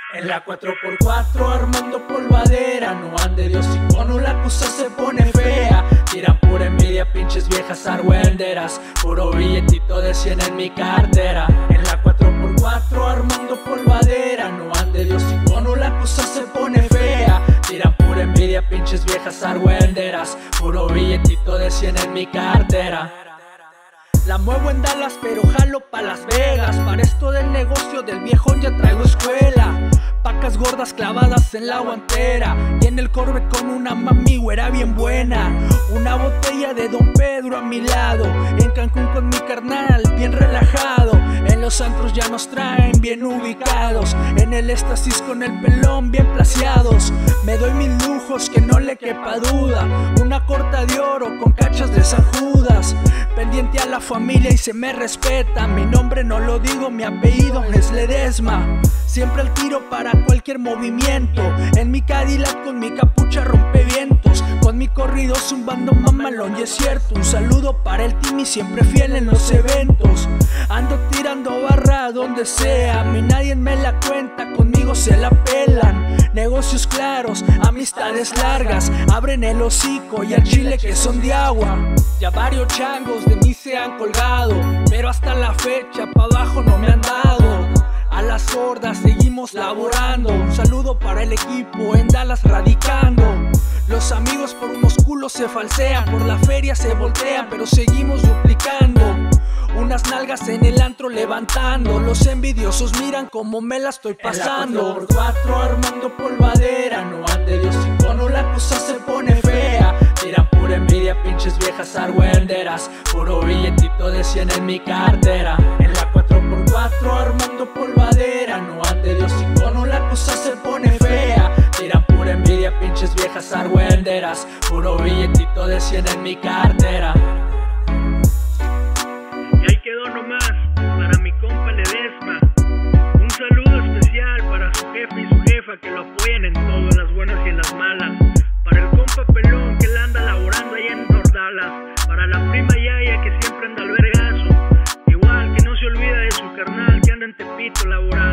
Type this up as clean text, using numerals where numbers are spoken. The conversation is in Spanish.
En la 4x4 armando polvadera, no ande Dios y cono, la cosa se pone fea. Tiran pura envidia, pinches viejas argüenderas, puro billetito de 100 en mi cartera. En la 4x4 armando polvadera, no ande Dios y cono, la cosa se pone fea. Tiran pura envidia, pinches viejas argüenderas, puro billetito de 100 en mi cartera. La muevo en Dallas pero jalo pa' Las Vegas. Para esto del negocio del viejo ya traigo escuela. Pacas gordas clavadas en la guantera, y en el Corvette con una mami güera bien buena. Una botella de Don Pedro a mi lado, en Cancún con mi carnal bien relajado. En los antros ya nos traen bien ubicados, en el éxtasis con el pelón bien plaseados. Me doy mis lujos que no le quepa duda, una corta de oro con cachas de San Judas. Pendiente a la familia y se me respeta, mi nombre no lo digo, mi apellido es Ledesma. Siempre al tiro para cualquier movimiento, en mi Cadillac con mi capucha rompevientos, con mi corrido zumbando mamalón y es cierto. Un saludo para el team y siempre fiel en los eventos. Ando tirando barra donde sea, a mí nadie me la cuenta, conmigo se la pelan. Negocios claros, amistades largas, abren el hocico y al chile que son de agua. Ya varios changos de mí se han colgado, pero hasta la fecha pa' abajo no me han dado. A las sordas seguimos laborando, un saludo para el equipo en Dallas radicando. Los amigos por unos culos se falsean, por la feria se voltean, pero seguimos duplicando. Unas nalgas en el antro levantando, los envidiosos miran como me la estoy pasando. En la 4x4 armando polvadera, no ande Dios y cono, la cosa se pone fea. Tiran pura envidia, pinches viejas argüenderas, puro billetito de 100 en mi cartera. En la 4x4 armando polvadera, no ande Dios y cono, la cosa se pone fea. Tiran pura envidia, pinches viejas argüenderas, puro billetito de 100 en mi cartera. Y ahí quedó nomás, para mi compa Ledesma. Un saludo especial para su jefe y su jefa que lo apoyan en todo, en las buenas y en las malas. Para el compa Pelón que la anda laborando allá en North Dallas. Para la prima Yaya que siempre anda al vergazo. Igual que no se olvida de su carnal que anda en Tepito laborando.